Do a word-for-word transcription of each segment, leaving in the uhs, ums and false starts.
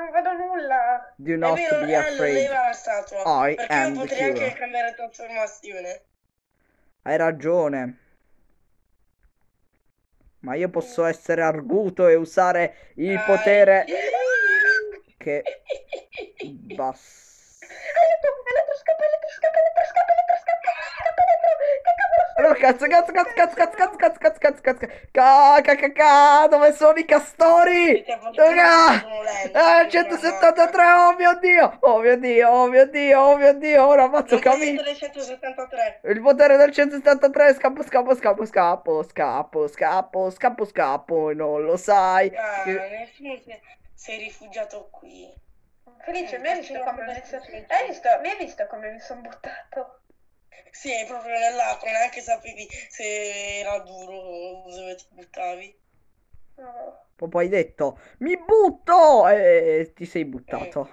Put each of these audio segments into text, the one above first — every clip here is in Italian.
non vedo nulla. Do È not vero, be eh, lo afraid. leva la statua. I Perché am io the potrei anche hero. cambiare trasformazione. Hai ragione. Ma io posso essere arguto e usare il Dai. potere che basta. Aiuto, elettro scappa, elettro scappa, elettro scappa, elettro scappa, scappa elettro. Che cavolo sono? Allora, cazzo, cazzo, cazzo, cazzo, cazzo, cazzo, cazzo, cazzo, cazzo, cazzo, ca, ca, ca, ca, dove sono i castori? Perché fortuna Raga! sono lento, Ah, sono centosettantatré, oh mio Dio, oh mio Dio, oh mio Dio, oh mio Dio, ora faccio Non puoi cammino. mettere centosettantatré. Il potere del centosettantatré, scappo, scappo, scappo, scappo, scappo, scappo, scappo, scappo, e non lo sai. Ah, Che- nessuno si è, si è rifugiato qui. Felice, Eh, mi hai visto facciamo come mi questo sono... senso. Hai visto, mi hai visto come mi sono buttato? Sì, è proprio nell'acqua, neanche sapevi se era duro dove ti buttavi. No. Proprio hai detto, mi butto, e ti sei buttato.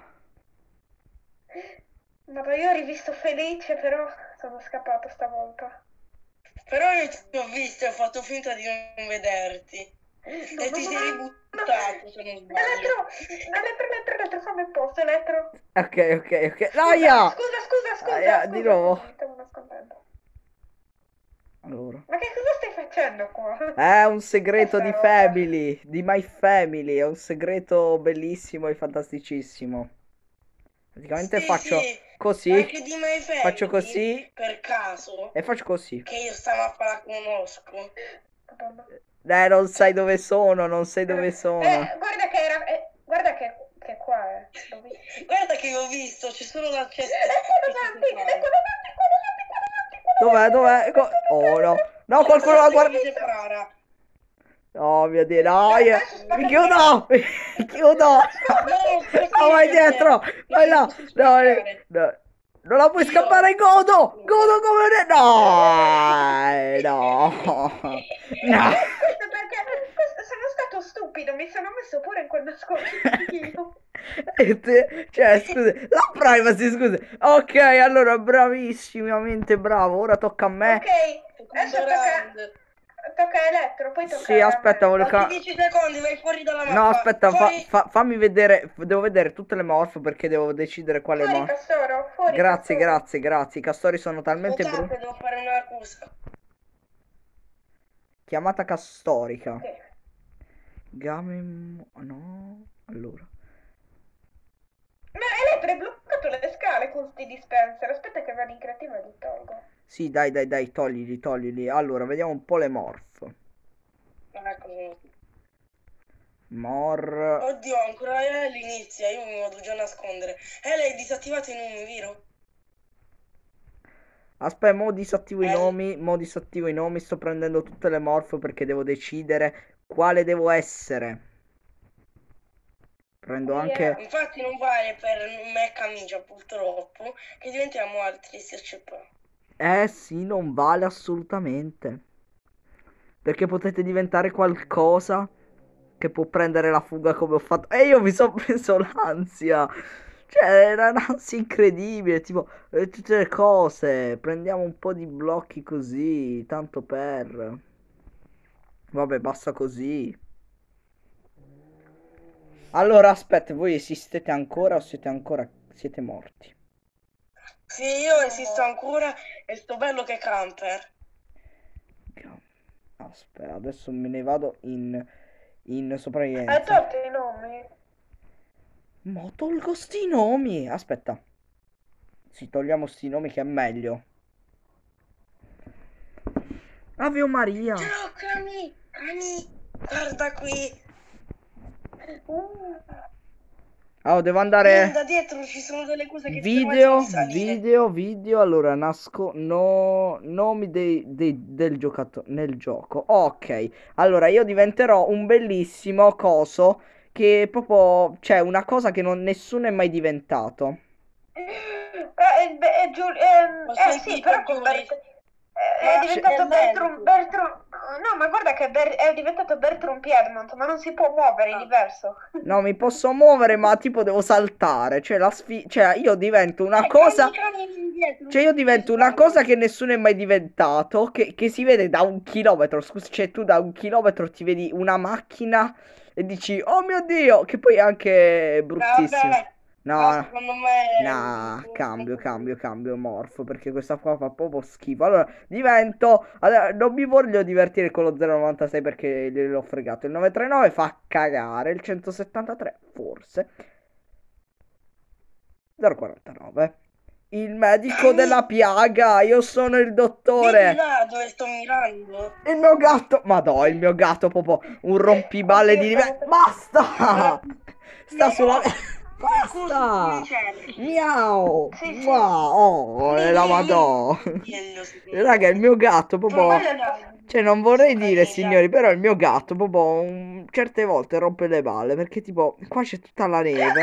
Ma poi io ho rivisto Felice, però sono scappato stavolta. Però io ti ho visto e ho fatto finta di non vederti. No, E no, ti no, sei no, ributtato, se non sbaglio. Elettro, elettro, elettro, elettro, fammi il posto, elettro. Ok, ok, ok. Scusa, Aia! scusa, scusa, scusa, Aia, scusa, di nuovo. scusa, mi stavo nascondendo. Allora. Ma che cosa stai facendo qua? È un segreto Questa di roba. Family, di My Family, è un segreto bellissimo e fantasticissimo. Praticamente Sì, faccio sì, così, anche di My Family, faccio così per caso, e faccio così. che io sta mappa la conosco. Madonna. Eh, non sai dove sono, non sai dove sono. Eh, guarda che era... eh, guarda che, che qua è. L'ho visto. Guarda che ho visto, c'è solo l'accesso. È qua davanti, è qua davanti, qua davanti, qua davanti, qua Dov'è, davanti. dov'è? Co- oh no, no, qualcuno la guarda. Guarda. Oh mio Dio, no, No, io... adesso spacca mi il chiudo, mi chiudo. No, vai dietro, vai là, no, eh, no. Non la puoi Io- scappare, godo, godo come ne... No, no, no. Questo perché questo sono stato stupido, mi sono messo pure in quel nascondiglio. E te- Cioè, scusa, la privacy, scusa. Ok, allora, bravissimamente bravo, ora tocca a me. Ok, adesso tocca, tocca a Elettro, poi tocca Sì, a aspetta, me. voglio Dammi ca- dieci secondi, vai fuori dalla mappa. No, aspetta, fa- Fuori. fa- fammi vedere, devo vedere tutte le morph perché devo decidere quale Fuori morph. Castoro, fuori Grazie, Castoro. grazie, grazie. I castori sono talmente Scusate, brutti. devo fare una cosa. Chiamata castorica. Ok. Game... No, allora. Ma Elettro hai bloccato le scale con sti dispenser, aspetta che vado in creativa e li tolgo. Sì, dai, dai, dai, toglili, toglili. Allora, vediamo un po' le morph. Ecco. Oh, Mor... Oddio, ancora è all'inizio, io mi vado già a nascondere. Eh, l'hai disattivato i nomi, vero? Aspetta, mo disattivo i Eh. nomi, mo disattivo i nomi, sto prendendo tutte le morph perché devo decidere quale devo essere. Prendo Yeah. anche... Infatti non vale per me e Camicia, purtroppo, che diventiamo altri S C P. Eh sì, non vale assolutamente. Perché potete diventare qualcosa che può prendere la fuga come ho fatto. E io mi sono preso l'ansia. Cioè, era un'ansia incredibile. Tipo, eh, tutte le cose. Prendiamo un po' di blocchi così. Tanto per... Vabbè, basta così. Allora, aspetta, voi esistete ancora o siete ancora... Siete morti? Sì, io esisto ancora e sto bello che camper. Aspetta, adesso me ne vado in... In Hai sopravvivenza. tolto i nomi? Ma tolgo sti nomi. Aspetta. Sì, togliamo sti nomi che è meglio. Ave Maria. Ciao, Cami! Cami! Guarda qui! Uh. Oh, devo Vieni andare... da dietro, ci sono delle cose che Video, ti salire. video, video. Allora, nasco... No... Nomi dei, dei- del giocatore nel gioco. Ok. Allora, io diventerò un bellissimo coso che proprio... Cioè, una cosa che non, nessuno è mai diventato. Eh, beh, eh, Giul- ehm, Ho eh, sì, sentito, però con Giulia. Bert- eh, è Ma diventato è Bertrum, lento. Bertrum, no, ma guarda che Ber- è diventato Bertrum Piedmont, ma non si può muovere, è diverso. No, mi posso muovere, ma tipo devo saltare. Cioè, la sfi... Cioè, io divento una cosa... Cioè, io divento una cosa che nessuno è mai diventato, che, che si vede da un chilometro. Scusa, cioè, tu da un chilometro ti vedi una macchina e dici, oh mio Dio, che poi è anche bruttissimo. Vabbè, No, ma no. secondo me... No, cambio, cambio, cambio morfo perché questa qua fa proprio schifo. Allora, divento... allora, non mi voglio divertire con lo zero novantasei perché gliel'ho fregato. Il nove tre nove fa cagare, il centosettantatré forse. zero quarantanove. Il medico della piaga, io sono il Vedi dottore. là dove sto mirando? Il mio gatto, madò, il mio gatto proprio un rompiballe di livello. Basta! Sta sulla... Basta! Miau! Sì, sì. Wow! Oh, la madò! Dillo, sì. Raga, il mio gatto proprio... Quello no. Cioè, non vorrei dire, signori, però il mio gatto proprio un- certe volte rompe le balle perché tipo, qua c'è tutta la neve.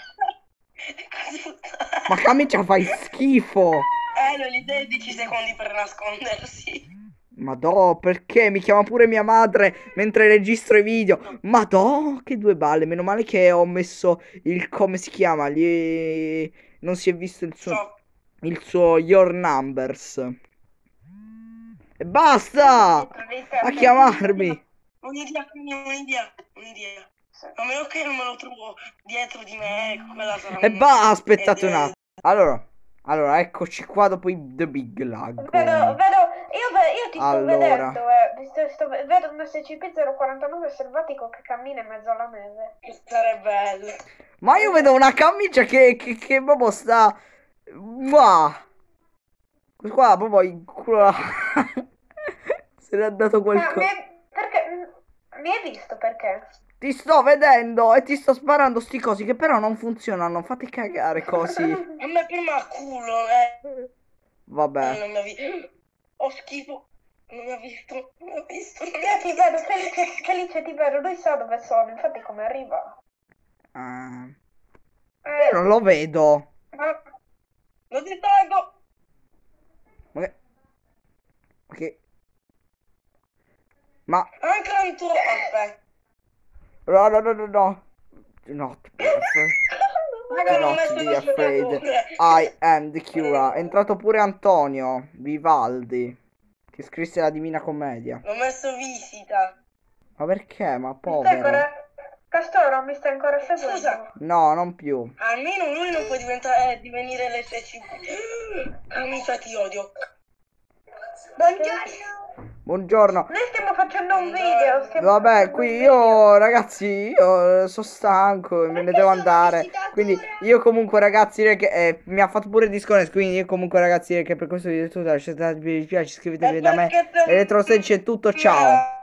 Ma camicia fai schifo! Eh, non gli dai dieci secondi per nascondersi. Madò, perché mi chiama pure mia madre mentre registro i video? Madò, che due balle. Meno male che ho messo il come si chiama? Gli... Non si è visto il suo, So, il suo Your Numbers. E basta! A chiamarmi. un'idea, un'idea, un'idea. A meno che non me lo trovo dietro di me, quella sarà... E va, aspettate ed un è- attimo. Allora, allora, eccoci qua dopo i The Big Lag. Vedo, vedo, io, ve- io ti sto Allora. vedendo, eh. Sto- sto- vedo un S C P zero quarantanove selvatico che cammina in mezzo alla neve. Che sarebbe bello. Ma io vedo una camicia che, che, che proprio sta... Mua. Qua proprio in culo. Se ne è dato Ma mi qualcosa. hai, perché, mi hai visto perché? Ti sto vedendo e ti sto sparando sti cosi che però non funzionano. Fate cagare così. A me prima a culo, eh. Vabbè. Non mi ha visto. Ho schifo. Non mi ha visto. Non mi ha visto. Non mi Io ha ti visto. vedo, Felice, Felice ti vedo, lui sa dove sono, infatti come arriva. Ah, Eh, io non lo vedo. ma- Lo distraggo. Ma che... Ma che... Ma... Anche un tuo. Aspetta. No, no, no, no, no. Do not be afraid. Raga, Do non ho not messo be lo afraid. sciagatore. I am the cura. È entrato pure Antonio Vivaldi, che scrisse la Divina Commedia. L'ho messo visita. Ma perché? Ma Mi stai povero. ancora... Castoro, mi stai ancora seguendo? Scusa. No, non più. Almeno lui non può diventare, eh, divenire l'S C P. Amica, ti odio. Buongiorno. Buongiorno. Noi stiamo facendo un video. stiamo Vabbè, facendo qui un video. io, ragazzi, io sono stanco e me ne devo andare. Quindi io comunque, ragazzi, direi che eh, mi ha fatto pure disconness. Quindi io comunque, ragazzi, direi che per questo video è tutto. Lasciate un mi piace, iscrivetevi da me. Elettro sedici è tutto, ciao.